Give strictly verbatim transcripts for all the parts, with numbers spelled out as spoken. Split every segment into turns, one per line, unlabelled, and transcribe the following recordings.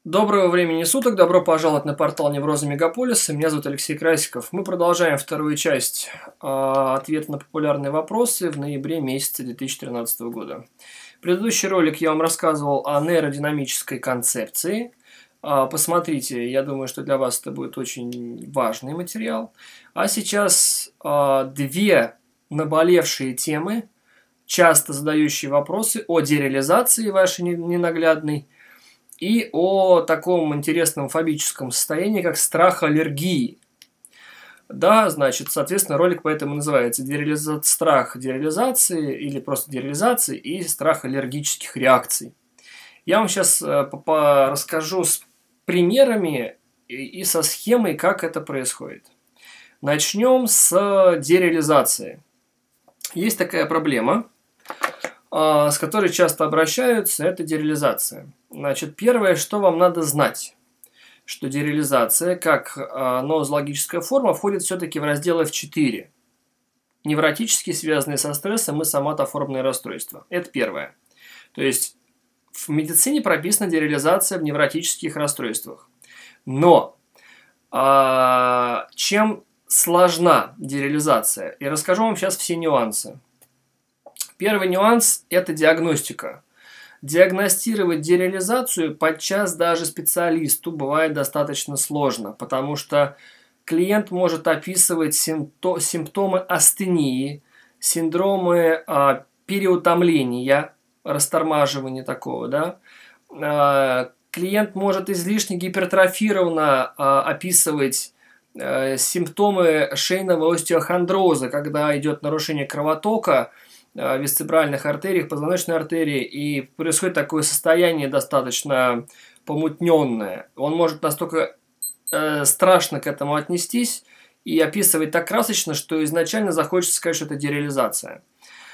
Доброго времени суток, добро пожаловать на портал Неврозы Мегаполиса. Меня зовут Алексей Красиков. Мы продолжаем вторую часть э, ответа на популярные вопросы в ноябре месяце две тысячи тринадцатого года. Предыдущий ролик я вам рассказывал о нейродинамической концепции. Э, посмотрите, я думаю, что для вас это будет очень важный материал. А сейчас э, две наболевшие темы, часто задающие вопросы о дереализации вашей ненаглядной, и о таком интересном фобическом состоянии, как страх аллергии. Да, значит, соответственно, ролик поэтому называется дереализа... «Страх дереализации» или просто дереализации и страх аллергических реакций. Я вам сейчас э, расскажу с примерами и со схемой, как это происходит. Начнем с дереализации. Есть такая проблема, с которой часто обращаются, это дереализация. Значит, первое, что вам надо знать, что дереализация, как нозологическая форма, входит все-таки в раздел эф четыре. Невротически связанные со стрессом и соматоформные расстройства. Это первое. То есть, в медицине прописана дереализация в невротических расстройствах. Но, а, чем сложна дереализация? И расскажу вам сейчас все нюансы. Первый нюанс – это диагностика. Диагностировать дереализацию подчас даже специалисту бывает достаточно сложно, потому что клиент может описывать симптомы астении, синдромы а, переутомления, растормаживания такого, да. А, клиент может излишне гипертрофированно а, описывать а, симптомы шейного остеохондроза, когда идет нарушение кровотока в висцеральных артериях, позвоночной артерии, и происходит такое состояние достаточно помутненное. Он может настолько э, страшно к этому отнестись и описывать так красочно, что изначально захочется сказать, что это дереализация.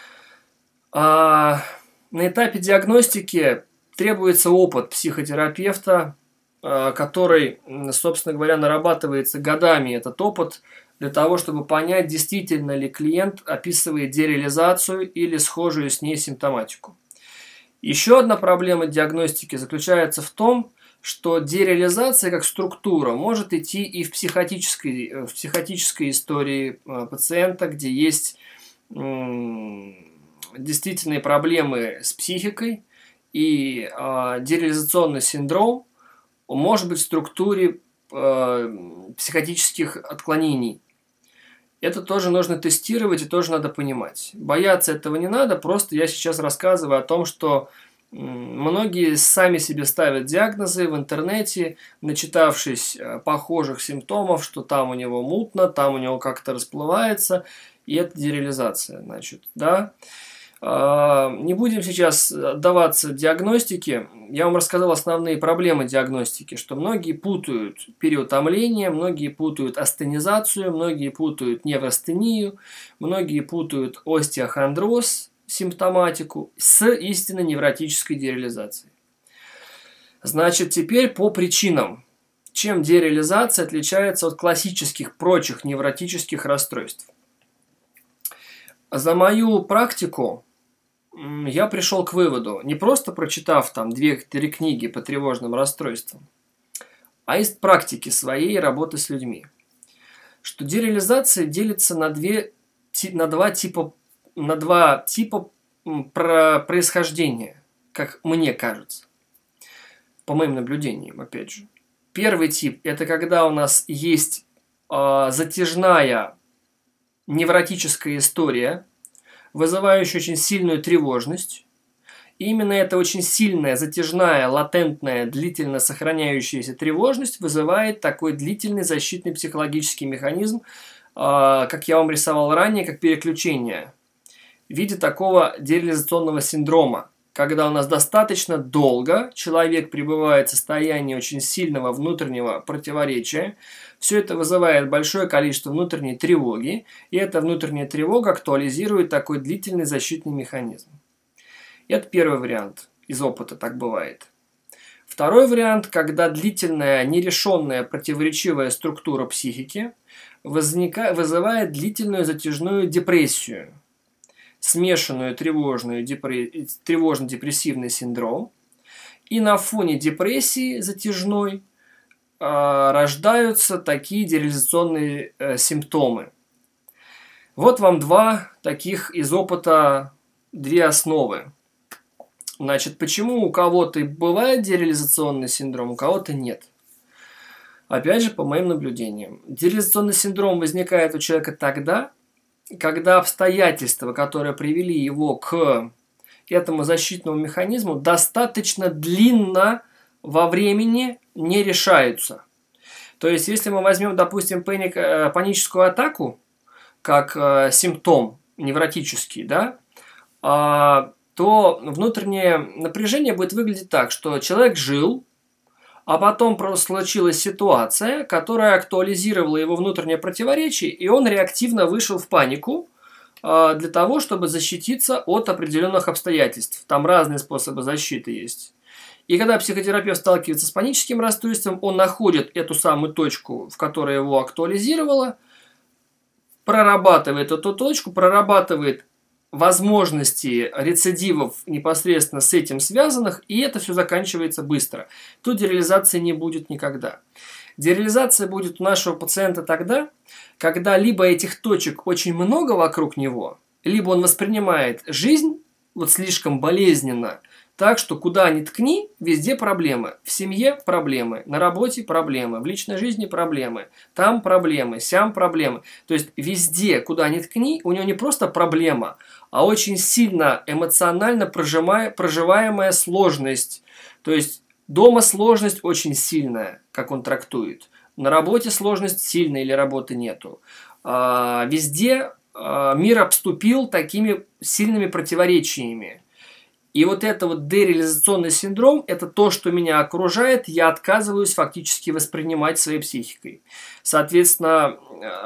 А, на этапе диагностики требуется опыт психотерапевта, э, который, собственно говоря, нарабатывается годами, этот опыт, для того, чтобы понять, действительно ли клиент описывает дереализацию или схожую с ней симптоматику. Еще одна проблема диагностики заключается в том, что дереализация как структура может идти и в психотической, в психотической истории пациента, где есть действительные проблемы с психикой, и э, дереализационный синдром может быть в структуре э, психотических отклонений. Это тоже нужно тестировать и тоже надо понимать. Бояться этого не надо, просто я сейчас рассказываю о том, что многие сами себе ставят диагнозы в интернете, начитавшись похожих симптомов, что там у него мутно, там у него как-то расплывается, и это дереализация, значит, да. Не будем сейчас отдаваться диагностике. Я вам рассказал основные проблемы диагностики, что многие путают переутомление, многие путают астенизацию, многие путают неврастению, многие путают остеохондроз, симптоматику, с истинно невротической дереализацией. Значит, теперь по причинам. Чем дереализация отличается от классических прочих невротических расстройств? За мою практику я пришел к выводу, не просто прочитав там две-три книги по тревожным расстройствам, а из практики своей работы с людьми, что дереализация делится на, две, на, два, типа, на два типа про происхождения, как мне кажется, по моим наблюдениям, опять же. Первый тип – это когда у нас есть э, затяжная невротическая история, вызывающая очень сильную тревожность. И именно эта очень сильная, затяжная, латентная, длительно сохраняющаяся тревожность вызывает такой длительный защитный психологический механизм, как я вам рисовал ранее, как переключение, в виде такого дереализационного синдрома, когда у нас достаточно долго человек пребывает в состоянии очень сильного внутреннего противоречия. Все это вызывает большое количество внутренней тревоги, и эта внутренняя тревога актуализирует такой длительный защитный механизм. Это первый вариант, из опыта так бывает. Второй вариант, когда длительная, нерешенная противоречивая структура психики возника... вызывает длительную затяжную депрессию, смешанную тревожную депре... тревожно-депрессивный синдром, И на фоне депрессии затяжной э, рождаются такие дереализационные э, симптомы. Вот вам два таких из опыта, две основы. Значит, почему у кого-то бывает дереализационный синдром, у кого-то нет? Опять же, по моим наблюдениям. Дереализационный синдром возникает у человека тогда, когда обстоятельства, которые привели его к этому защитному механизму, достаточно длинно во времени не решаются. То есть, если мы возьмем, допустим, паник, паническую атаку, как э, симптом невротический, да, э, то внутреннее напряжение будет выглядеть так, что человек жил, а потом просто случилась ситуация, которая актуализировала его внутреннее противоречие, и он реактивно вышел в панику э, для того, чтобы защититься от определенных обстоятельств. Там разные способы защиты есть. И когда психотерапевт сталкивается с паническим расстройством, он находит эту самую точку, в которой его актуализировало, прорабатывает эту точку, прорабатывает возможности рецидивов непосредственно с этим связанных, и это все заканчивается быстро. Тут дереализации не будет никогда. Дереализация будет у нашего пациента тогда, когда либо этих точек очень много вокруг него, либо он воспринимает жизнь вот слишком болезненно, так что куда ни ткни, везде проблемы. В семье проблемы, на работе проблемы, в личной жизни проблемы, там проблемы, сям проблемы. То есть везде, куда ни ткни, у него не просто проблема, а очень сильно эмоционально прожимая, проживаемая сложность. То есть дома сложность очень сильная, как он трактует. На работе сложность сильная или работы нету. А, везде а, мир обступил такими сильными противоречиями. И вот это вот дереализационный синдром, это то, что меня окружает, я отказываюсь фактически воспринимать своей психикой. Соответственно,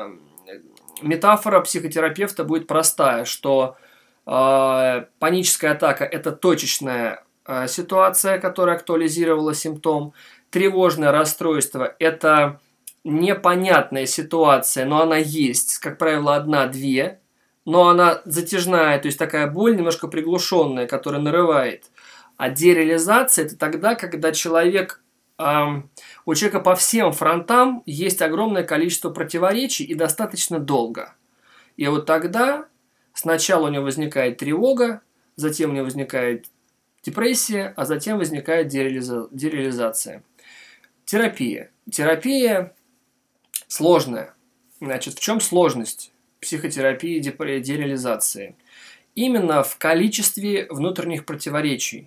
метафора психотерапевта будет простая, что э, паническая атака – это точечная э, ситуация, которая актуализировала симптом. Тревожное расстройство – это непонятная ситуация, но она есть, как правило, одна-две. Но она затяжная, то есть такая боль немножко приглушенная, которая нарывает. А дереализация – это тогда, когда человек, э, у человека по всем фронтам есть огромное количество противоречий и достаточно долго. И вот тогда сначала у него возникает тревога, затем у него возникает депрессия, а затем возникает дереализа- дереализация. Терапия. Терапия сложная. Значит, в чем сложность психотерапии дереализации? Именно в количестве внутренних противоречий.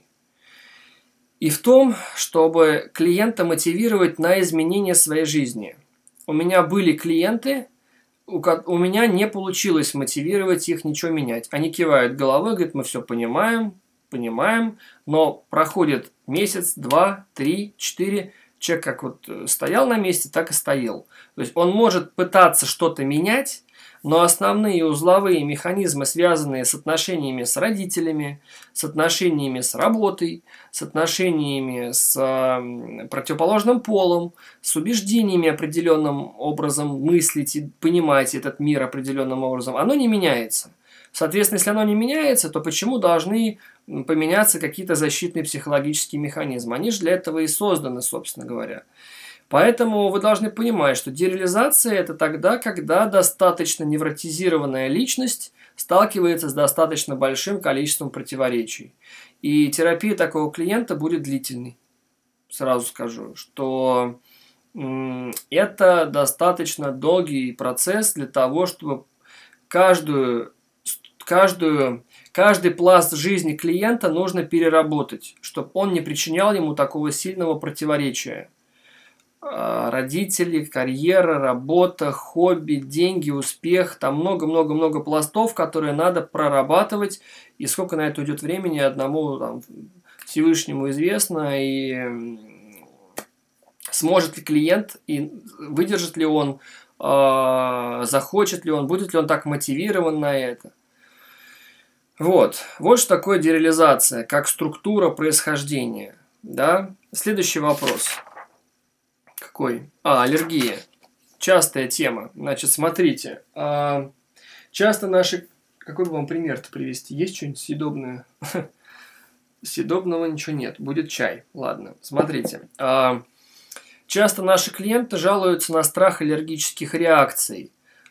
И в том, чтобы клиента мотивировать на изменение своей жизни. У меня были клиенты, у, у меня не получилось мотивировать их ничего менять. Они кивают головой, говорят, мы все понимаем, понимаем, но проходит месяц, два, три, четыре, человек как вот стоял на месте, так и стоял. То есть он может пытаться что-то менять, но основные узловые механизмы, связанные с отношениями с родителями, с отношениями с работой, с отношениями с э, противоположным полом, с убеждениями определенным образом мыслить и понимать этот мир определенным образом, оно не меняется. Соответственно, если оно не меняется, то почему должны поменяться какие-то защитные психологические механизмы? Они же для этого и созданы, собственно говоря. Поэтому вы должны понимать, что дереализация – это тогда, когда достаточно невротизированная личность сталкивается с достаточно большим количеством противоречий. И терапия такого клиента будет длительной. Сразу скажу, что это достаточно долгий процесс для того, чтобы каждую, каждую, каждый пласт жизни клиента нужно переработать, чтобы он не причинял ему такого сильного противоречия. Родители, карьера, работа, хобби, деньги, успех. Там много-много-много пластов, которые надо прорабатывать. И сколько на это уйдет времени, одному там, Всевышнему известно. И сможет ли клиент, и выдержит ли он, э, захочет ли он, будет ли он так мотивирован на это. Вот. Вот что такое дереализация, как структура происхождения. Да? Следующий вопрос. Какой? А, аллергия. Частая тема. Значит, смотрите. А, часто наши... Какой бы вам пример-то привести? Есть что-нибудь съедобное? Съедобного ничего нет, будет чай. Ладно, смотрите. Часто наши клиенты жалуются на страх аллергических реакций.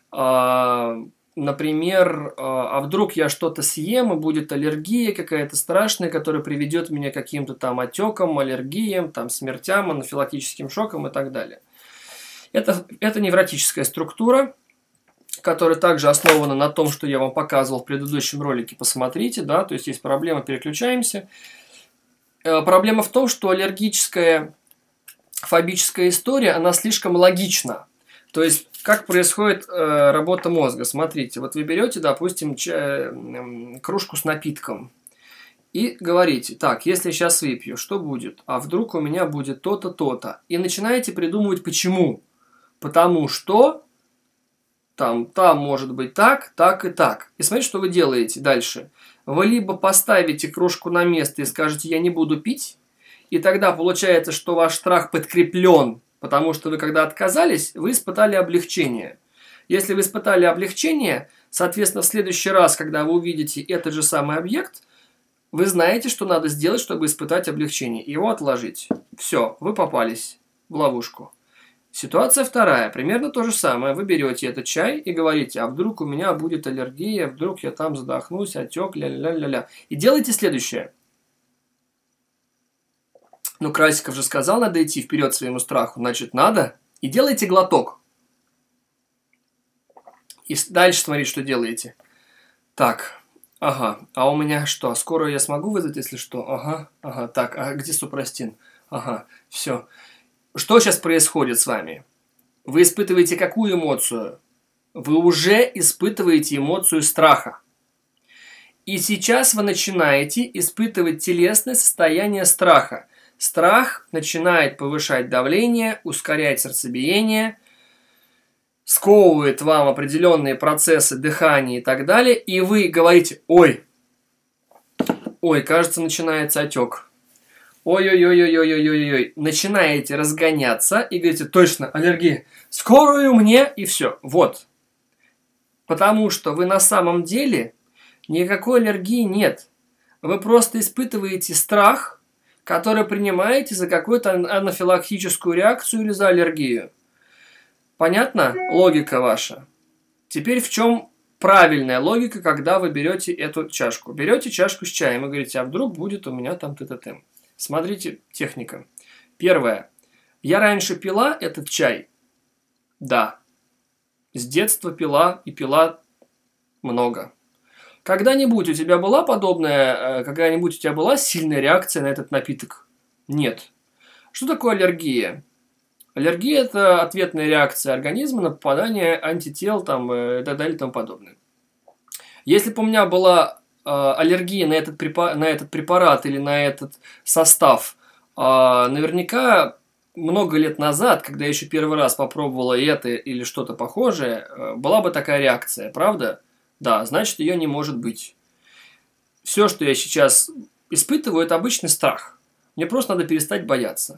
Например, а вдруг я что-то съем, и будет аллергия какая-то страшная, которая приведет меня к каким-то там отекам, аллергиям, там, смертям, анафилактическим шокам и так далее. Это, это невротическая структура, которая также основана на том, что я вам показывал в предыдущем ролике. Посмотрите, да, то есть есть проблема, переключаемся. Проблема в том, что аллергическая фобическая история, она слишком логична. То есть, как происходит э, работа мозга. Смотрите, вот вы берете, допустим, чай, э, кружку с напитком и говорите, так, если я сейчас выпью, что будет? А вдруг у меня будет то-то, то-то. И начинаете придумывать, почему. Потому что там, там может быть так, так и так. И смотрите, что вы делаете дальше. Вы либо поставите кружку на место и скажете, я не буду пить, и тогда получается, что ваш страх подкреплен, потому что вы когда отказались, вы испытали облегчение. Если вы испытали облегчение, соответственно, в следующий раз, когда вы увидите этот же самый объект, вы знаете, что надо сделать, чтобы испытать облегчение. Его отложить. Все, вы попались в ловушку. Ситуация вторая. Примерно то же самое. Вы берете этот чай и говорите, а вдруг у меня будет аллергия, вдруг я там задохнусь, отек, ля-ля-ля-ля. И делайте следующее. Ну, Красиков же сказал, надо идти вперед своему страху. Значит, надо. И делайте глоток. И дальше смотрите, что делаете. Так, ага. А у меня что? Скоро я смогу вызвать, если что? Ага, ага. Так, а где супрастин? Ага, все. Что сейчас происходит с вами? Вы испытываете какую эмоцию? Вы уже испытываете эмоцию страха. И сейчас вы начинаете испытывать телесное состояние страха. Страх начинает повышать давление, ускорять сердцебиение, сковывает вам определенные процессы дыхания и так далее. И вы говорите, ой, ой, кажется, начинается отек. Ой-ой-ой-ой-ой-ой-ой. Начинаете разгоняться и говорите, точно, аллергия. Скорую мне, и все. Вот. Потому что вы на самом деле никакой аллергии нет. Вы просто испытываете страх, который принимаете за какую-то анафилактическую реакцию или за аллергию. Понятно? Логика ваша. Теперь в чем правильная логика, когда вы берете эту чашку? Берете чашку с чаем и говорите, а вдруг будет у меня там т-т-т. Смотрите, техника. Первое. Я раньше пила этот чай? Да. С детства пила и пила много. Когда-нибудь у тебя была подобная, когда-нибудь у тебя была сильная реакция на этот напиток? Нет. Что такое аллергия? Аллергия – это ответная реакция организма на попадание антител там, и так далее и тому подобное. Если бы у меня была э, аллергия на этот, препарат, на этот препарат или на этот состав, э, наверняка много лет назад, когда я еще первый раз попробовала это или что-то похожее, э, была бы такая реакция, правда? Да, значит, ее не может быть. Все, что я сейчас испытываю, это обычный страх. Мне просто надо перестать бояться.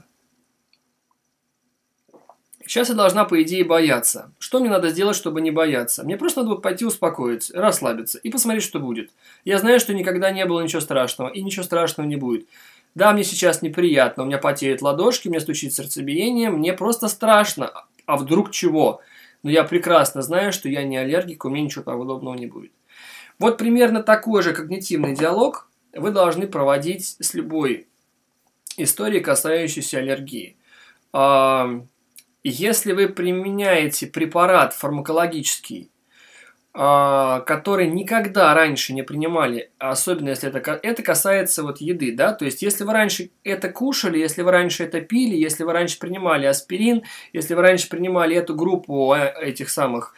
Сейчас я должна, по идее, бояться. Что мне надо сделать, чтобы не бояться? Мне просто надо пойти успокоиться, расслабиться и посмотреть, что будет. Я знаю, что никогда не было ничего страшного, и ничего страшного не будет. Да, мне сейчас неприятно, у меня потеют ладошки, мне стучит сердцебиение, мне просто страшно. А вдруг чего? Но я прекрасно знаю, что я не аллергик, у меня ничего подобного не будет. Вот примерно такой же когнитивный диалог вы должны проводить с любой историей, касающейся аллергии. Если вы применяете препарат фармакологический, который никогда раньше не принимали, особенно если это, это касается вот еды, да, то есть если вы раньше это кушали, если вы раньше это пили, если вы раньше принимали аспирин, если вы раньше принимали эту группу этих самых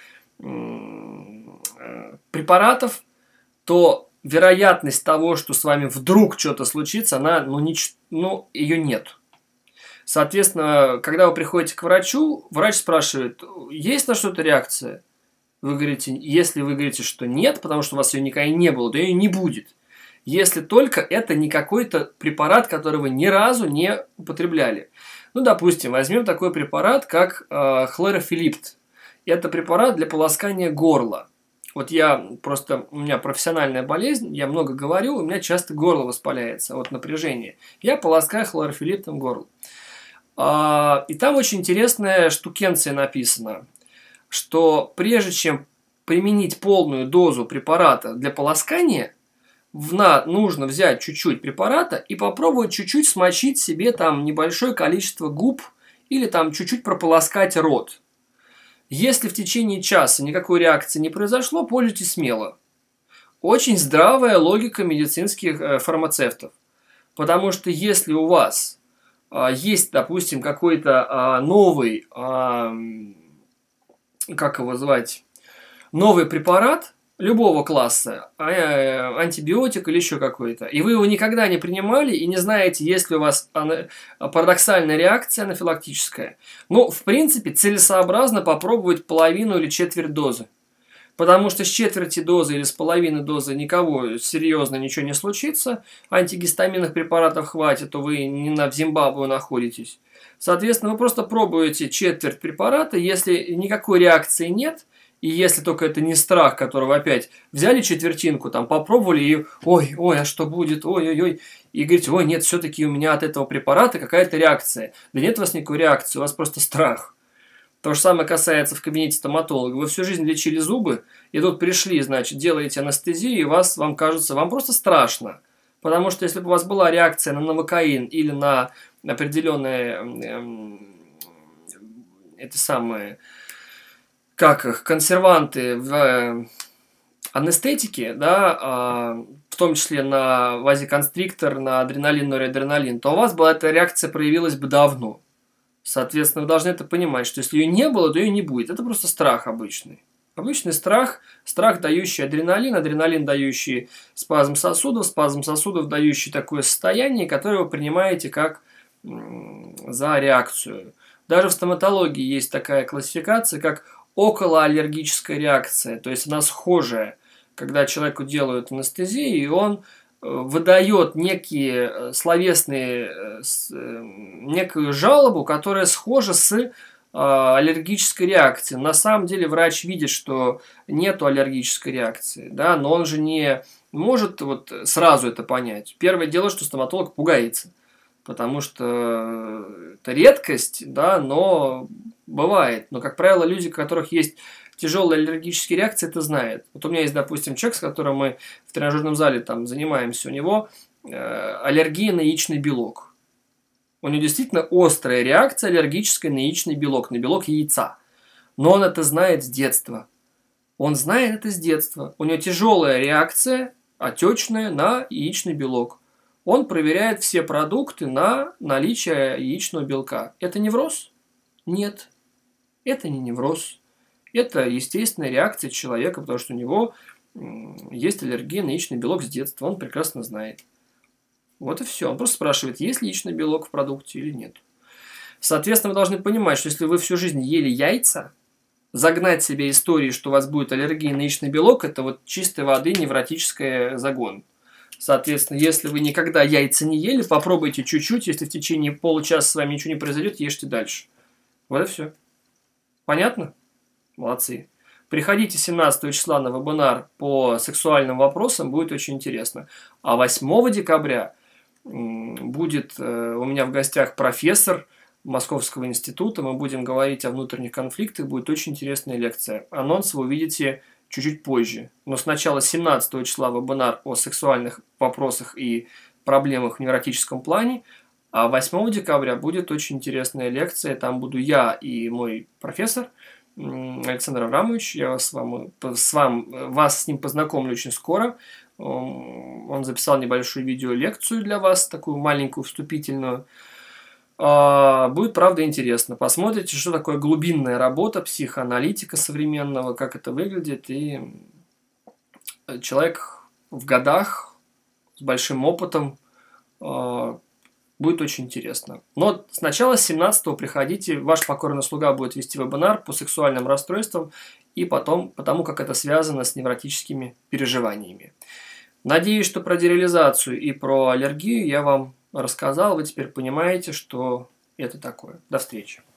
препаратов, то вероятность того, что с вами вдруг что-то случится, она, ну, не, ну ее нет. Соответственно, когда вы приходите к врачу, врач спрашивает, есть на что-то реакция? Вы говорите, если вы говорите, что нет, потому что у вас ее никогда и не было, то ее не будет. Если только это не какой-то препарат, который вы ни разу не употребляли. Ну, допустим, возьмем такой препарат, как э, хлорофилипт. Это препарат для полоскания горла. Вот я просто, у меня профессиональная болезнь, я много говорю, у меня часто горло воспаляется от напряжения. Я полоскаю хлорофилитом горло. А, и там очень интересная штукенция написана, что прежде чем применить полную дозу препарата для полоскания, в на, нужно взять чуть-чуть препарата и попробовать чуть-чуть смочить себе там небольшое количество губ или там чуть-чуть прополоскать рот. Если в течение часа никакой реакции не произошло, пользуйтесь смело. Очень здравая логика медицинских э, фармацевтов. Потому что если у вас э, есть, допустим, какой-то э, новый, э, как его звать, новый препарат любого класса, э, антибиотик или еще какой-то, и вы его никогда не принимали и не знаете, есть ли у вас ана- парадоксальная реакция анафилактическая, ну, в принципе, целесообразно попробовать половину или четверть дозы. Потому что с четверти дозы или с половины дозы никого серьезно ничего не случится, антигистаминных препаратов хватит, то вы не на в Зимбабве находитесь. Соответственно, вы просто пробуете четверть препарата, если никакой реакции нет, и если только это не страх, которого опять взяли четвертинку, там попробовали и ой, ой, а что будет, ой, ой, ой, и говорите, ой, нет, все-таки у меня от этого препарата какая-то реакция. Да нет у вас никакой реакции, у вас просто страх. То же самое касается в кабинете стоматолога. Вы всю жизнь лечили зубы, и тут пришли, значит, делаете анестезию, и вас, вам кажется, вам просто страшно. Потому что если бы у вас была реакция на новокаин или на определенные эм, это самые, как их, консерванты в э, анестетике, да, э, в том числе на вазиконстриктор, на адреналин, норадреналин, то у вас была эта реакция проявилась бы давно. Соответственно, вы должны это понимать, что если ее не было, то ее не будет. Это просто страх обычный. Обычный страх, страх, дающий адреналин, адреналин, дающий спазм сосудов, спазм сосудов, дающий такое состояние, которое вы принимаете как м, за реакцию. Даже в стоматологии есть такая классификация, как околоаллергическая реакция, то есть она схожая, когда человеку делают анестезию, и он выдает некие словесные, некую жалобу, которая схожа с аллергической реакцией. На самом деле врач видит, что нету аллергической реакции, да, но он же не может вот сразу это понять. Первое дело, что стоматолог пугается, потому что это редкость, да, но бывает. Но, как правило, люди, у которых есть тяжелые аллергические реакции, это знает. Вот у меня есть, допустим, человек, с которым мы в тренажерном зале там занимаемся, у него э, аллергия на яичный белок. У него действительно острая реакция аллергическая на яичный белок, на белок яйца. Но он это знает с детства. Он знает это с детства. У него тяжелая реакция, отечная, на яичный белок. Он проверяет все продукты на наличие яичного белка. Это невроз? Нет. Это не невроз. Это естественная реакция человека, потому что у него есть аллергия на яичный белок с детства. Он прекрасно знает. Вот и все. Он просто спрашивает, есть ли яичный белок в продукте или нет. Соответственно, вы должны понимать, что если вы всю жизнь ели яйца, загнать себе истории, что у вас будет аллергия на яичный белок, это вот чистой воды невротический загон. Соответственно, если вы никогда яйца не ели, попробуйте чуть-чуть, если в течение получаса с вами ничего не произойдет, ешьте дальше. Вот и все. Понятно? Молодцы. Приходите семнадцатого числа на вебинар по сексуальным вопросам, будет очень интересно. А восьмого декабря будет у меня в гостях профессор Московского института. Мы будем говорить о внутренних конфликтах, будет очень интересная лекция. Анонс вы увидите чуть-чуть позже. Но сначала семнадцатого числа вебинар о сексуальных вопросах и проблемах в невротическом плане. А восьмого декабря будет очень интересная лекция. Там буду я и мой профессор Александр Аврамович. Я вас, с вами, с вами, вас с ним познакомлю очень скоро. Он записал небольшую видеолекцию для вас, такую маленькую вступительную. Будет, правда, интересно. Посмотрите, что такое глубинная работа психоаналитика современного, как это выглядит. И человек в годах, с большим опытом, будет очень интересно. Но сначала с семнадцатого приходите, ваш покорный слуга будет вести вебинар по сексуальным расстройствам и потом по тому, как это связано с невротическими переживаниями. Надеюсь, что про дереализацию и про аллергию я вам рассказал. Вы теперь понимаете, что это такое. До встречи.